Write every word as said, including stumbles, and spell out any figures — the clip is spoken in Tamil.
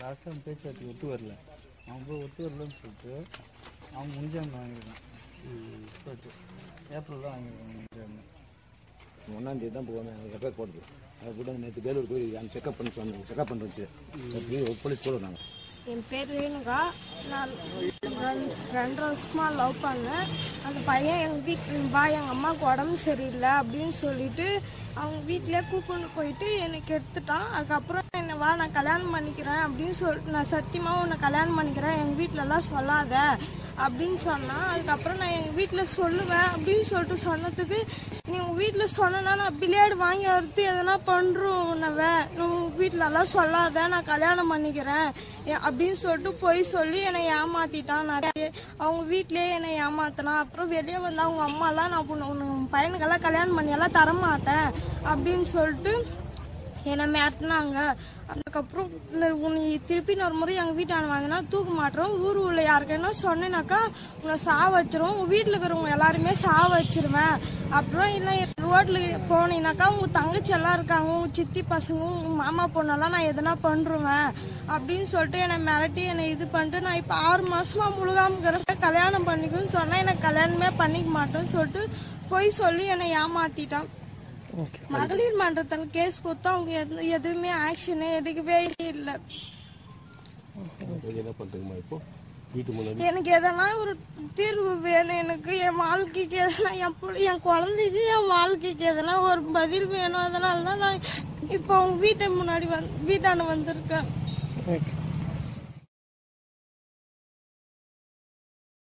லாஸ்ட்டாக அவன் பேச்சுவார்த்தைக்கு ஒத்து வரல. அவன் போய் ஒத்து வரலன்னு சொல்லிட்டு அவன் முன்ஜாமீன் வாங்கியிருக்கான். சொல்லிட்டு ஏப்ரல் தான் வாங்கியிருக்கான் முன்ஜாமீன். ஒன்றாந்தேதி தான் போவேன் எஃப்ஐஆர் போடுது. அதை கூட நேற்று வேலூர் போய் அந்த செக்அப் பண்ணி சொன்னாங்க. செக்அப் பண்ணுறது போலீஸ் கூட நாங்கள். என் பேர் ரேணுகா. நான் ரெண்டு வருஷமா லவ் பண்ணேன். அந்த பையன் எங்கள் வீட்டில் பா எங்கள் அம்மாவுக்கு உடம்பு சரியில்லை அப்படின்னு சொல்லிட்டு அவங்க வீட்டிலே கூப்பிட்டு போயிட்டு எனக்கு எடுத்துட்டான். அதுக்கப்புறம் என்னை வா நான் கல்யாணம் பண்ணிக்கிறேன் அப்படின்னு சொல்லிட்டு நான் சத்தியமாக உன்னை கல்யாணம் பண்ணிக்கிறேன் எங்கள் வீட்டிலலாம் சொல்லாத அப்படின்னு சொன்னான். அதுக்கப்புறம் நான் எங்கள் வீட்டில் சொல்லுவேன் அப்படின்னு சொல்லிட்டு சொன்னதுக்கு நீ உங்கள் வீட்டில் சொன்னா நான் பிள்ளையாடு வாங்கி வறுத்து எதனா பண்ணுறோம் உன்னவை உங்கள் வீட்டிலலாம் சொல்லாத நான் கல்யாணம் பண்ணிக்கிறேன் அப்படின்னு சொல்லிட்டு போய் சொல்லி என்னை ஏமாத்திட்டான். நிறைய அவங்க வீட்டிலே என்னை ஏமாத்தினான். அப்புறம் வெளியே வந்து அவங்க அம்மாலாம் நான் உன் பையனுக்கெல்லாம் கல்யாணம் பண்ணியெல்லாம் தரமாட்டேன் அப்படின்னு சொல்லிட்டு என்னை மிரட்டினாங்க. அதுக்கப்புறம் உன்னை திருப்பி ஒரு முறை எங்கள் வீட்டான வாங்கினா தூக்க மாட்டோம். ஊர் உள்ள யாருக்குன்னா சொன்னேனாக்கா உன்னை சாவ வச்சிரும், உங்கள் வீட்டில் இருக்கிறவங்க எல்லாருமே சாவ வச்சிருவேன். அப்புறம் இல்லை ரோட்டில் போனீங்கன்னாக்கா உங்கள் தங்கச்சி எல்லாம் இருக்காங்க, உங்கள் சித்தி பசங்க உங்கள் மாமா பொண்ணெல்லாம் நான் எதனா பண்ணுருவேன் அப்படின்னு சொல்லிட்டு என்னை மிரட்டி என்னை இது பண்ணிட்டு நான் இப்போ ஆறு மாசமா முழுகாம கல்யாணம் பண்ணிக்குன்னு சொன்னால் எனக்கு கல்யாணமே பண்ணிக்க மாட்டேன்னு சொல்லிட்டு போய் சொல்லி என்னை ஏமாத்திட்டான். மகளிர் மன்றத்தில் கேஸ் கொடுத்தா அவங்க எதுவுமே ஆக்ஷனே எடுக்கவே இல்லை. எனக்கு எதனா ஒரு தீர்வு வேணும். எனக்கு என் வாழ்க்கைக்கு எதனா என் என் குழந்தைக்கு என் வாழ்க்கைக்கு எதனா ஒரு பதில் வேணும். அதனால தான் நான் இப்போ அவங்க வீட்டை முன்னாடி வந்து வீட்டான வந்திருக்கேன்.